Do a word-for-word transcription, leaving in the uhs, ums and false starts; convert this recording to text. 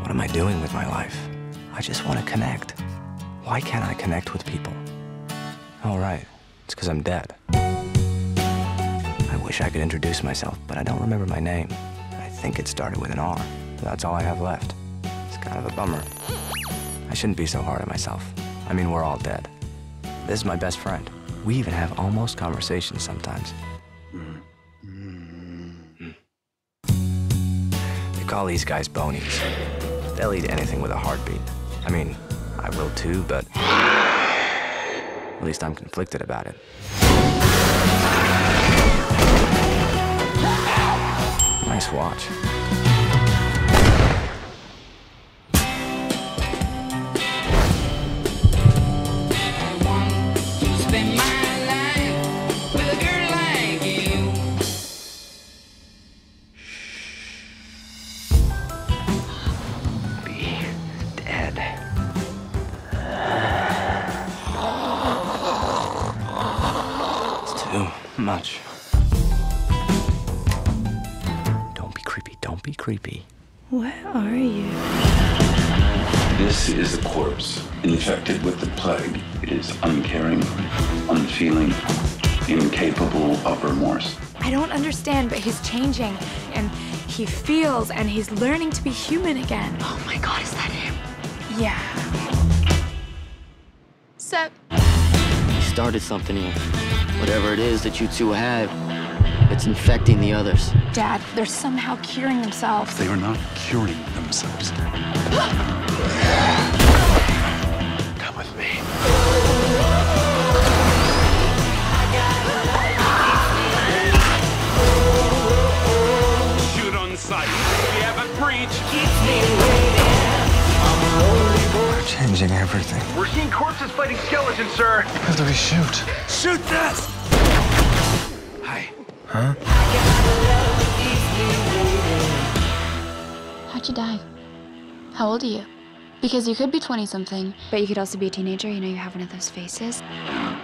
What am I doing with my life? I just want to connect. Why can't I connect with people? Oh, right. It's because I'm dead. I wish I could introduce myself, but I don't remember my name. I think it started with an R. That's all I have left. It's kind of a bummer. I shouldn't be so hard on myself. I mean, we're all dead. This is my best friend. We even have almost conversations sometimes. They call these guys bonies. They'll eat anything with a heartbeat. I mean, I will too, but at least I'm conflicted about it. Nice watch. Spend my life with a girl like you. Be dead. It's too much. Don't be creepy. Don't be creepy. What are you? This is a corpse infected with the plague. It is uncaring, unfeeling, incapable of remorse. I don't understand, but he's changing, and he feels, and he's learning to be human again. Oh my God, is that him? Yeah. Sup? He started something here. Whatever it is that you two have, it's infecting the others. Dad, they're somehow curing themselves. They are not curing themselves. Come with me. Shoot on sight. We have a breach. We're changing everything. We're seeing corpses fighting skeletons, sir. How do we shoot? Shoot this! Hi. Huh? How'd you die? How old are you? Because you could be twenty-something, but you could also be a teenager. You know, you have one of those faces.